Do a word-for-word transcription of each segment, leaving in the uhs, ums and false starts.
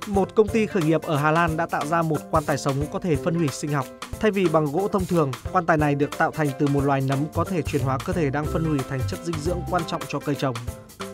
Một công ty khởi nghiệp ở Hà Lan đã tạo ra một quan tài sống có thể phân hủy sinh học. Thay vì bằng gỗ thông thường, quan tài này được tạo thành từ một loài nấm có thể chuyển hóa cơ thể đang phân hủy thành chất dinh dưỡng quan trọng cho cây trồng.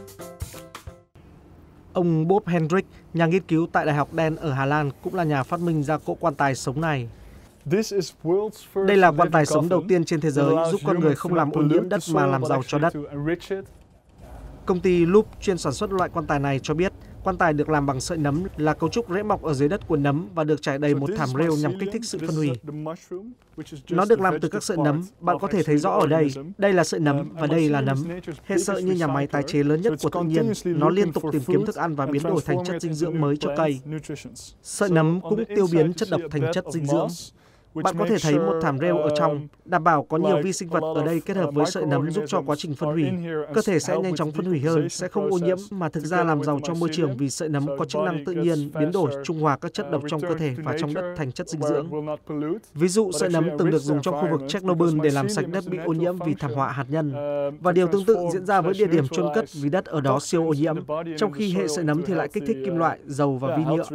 Ông Bob Hendrik, nhà nghiên cứu tại Đại học Den ở Hà Lan, cũng là nhà phát minh ra cỗ quan tài sống này. Đây là quan tài sống đầu tiên trên thế giới giúp con người không làm ô nhiễm đất mà làm giàu cho đất. Công ty Loop chuyên sản xuất loại quan tài này cho biết, quan tài được làm bằng sợi nấm là cấu trúc rễ mọc ở dưới đất của nấm và được trải đầy một thảm rêu nhằm kích thích sự phân hủy. Nó được làm từ các sợi nấm, bạn có thể thấy rõ ở đây. Đây là sợi nấm và đây là nấm. Hệ sợi như nhà máy tái chế lớn nhất của tự nhiên, nó liên tục tìm kiếm thức ăn và biến đổi thành chất dinh dưỡng mới cho cây. Sợi nấm cũng tiêu biến chất độc thành chất dinh dưỡng. Bạn có thể thấy một thảm rêu ở trong, đảm bảo có nhiều vi sinh vật ở đây kết hợp với sợi nấm giúp cho quá trình phân hủy. Cơ thể sẽ nhanh chóng phân hủy hơn, sẽ không ô nhiễm mà thực ra làm giàu cho môi trường vì sợi nấm có chức năng tự nhiên biến đổi trung hòa các chất độc trong cơ thể và trong đất thành chất dinh dưỡng. Ví dụ, sợi nấm từng được dùng trong khu vực Chernobyl để làm sạch đất bị ô nhiễm vì thảm họa hạt nhân. Và điều tương tự diễn ra với địa điểm chôn cất vì đất ở đó siêu ô nhiễm, trong khi hệ sợi nấm thì lại kích thích kim loại, dầu và vi nhựa.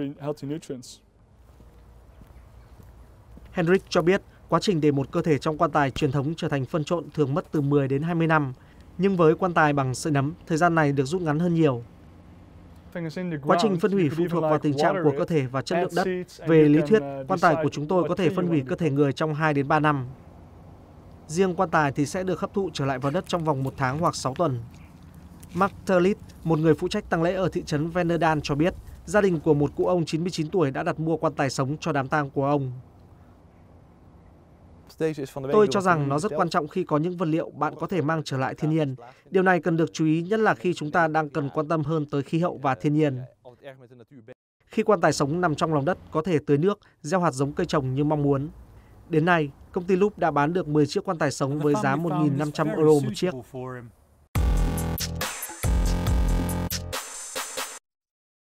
Hendrik cho biết, quá trình để một cơ thể trong quan tài truyền thống trở thành phân trộn thường mất từ mười đến hai mươi năm, nhưng với quan tài bằng sợi nấm, thời gian này được rút ngắn hơn nhiều. Quá trình phân hủy phụ thuộc vào tình trạng của cơ thể và chất lượng đất. Về lý thuyết, quan tài của chúng tôi có thể phân hủy cơ thể người trong hai đến ba năm. Riêng quan tài thì sẽ được hấp thụ trở lại vào đất trong vòng một tháng hoặc sáu tuần. Mark Turlit, một người phụ trách tang lễ ở thị trấn Venerdal cho biết, gia đình của một cụ ông chín mươi chín tuổi đã đặt mua quan tài sống cho đám tang của ông. Tôi cho rằng nó rất quan trọng khi có những vật liệu bạn có thể mang trở lại thiên nhiên. Điều này cần được chú ý, nhất là khi chúng ta đang cần quan tâm hơn tới khí hậu và thiên nhiên. Khi quan tài sống nằm trong lòng đất, có thể tưới nước, gieo hạt giống cây trồng như mong muốn. Đến nay, công ty Loop đã bán được mười chiếc quan tài sống với giá một nghìn năm trăm euro một chiếc.